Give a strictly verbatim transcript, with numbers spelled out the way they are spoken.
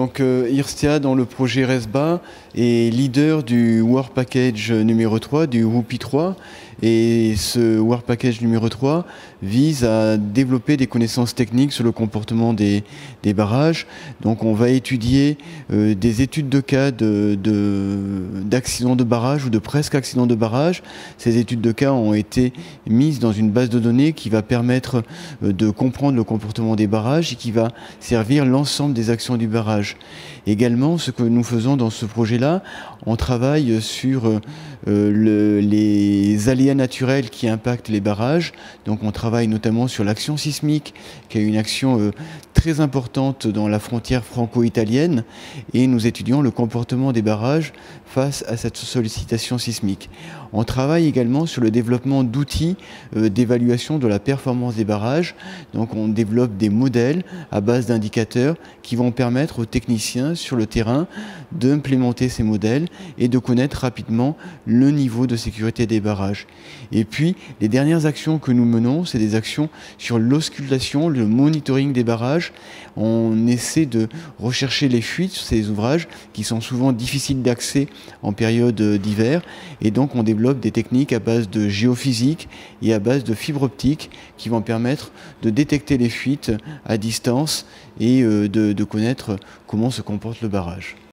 Donc euh, Irstea, dans le projet RESBA, est leader du Work Package numéro trois, du W P I trois. Et ce Work Package numéro trois vise à développer des connaissances techniques sur le comportement des, des barrages. Donc on va étudier euh, des études de cas de, de, d'accidents de barrage ou de presque accidents de barrage. Ces études de cas ont été mises dans une base de données qui va permettre euh, de comprendre le comportement des barrages et qui va servir l'ensemble des actions du barrage. Également, ce que nous faisons dans ce projet-là, on travaille sur euh, le, les aléas naturels qui impactent les barrages. Donc on travaille notamment sur l'action sismique, qui est une action euh, très importante dans la frontière franco-italienne, et nous étudions le comportement des barrages face à cette sollicitation sismique. On travaille également sur le développement d'outils euh, d'évaluation de la performance des barrages. Donc on développe des modèles à base d'indicateurs qui vont permettre aux techniciens sur le terrain d'implémenter ces modèles et de connaître rapidement le niveau de sécurité des barrages. Et puis, les dernières actions que nous menons, c'est des actions sur l'auscultation, le monitoring des barrages. On essaie de rechercher les fuites sur ces ouvrages qui sont souvent difficiles d'accès en période d'hiver. Et donc, on développe des techniques à base de géophysique et à base de fibre optique qui vont permettre de détecter les fuites à distance et de, de connaître comment se comporte le barrage.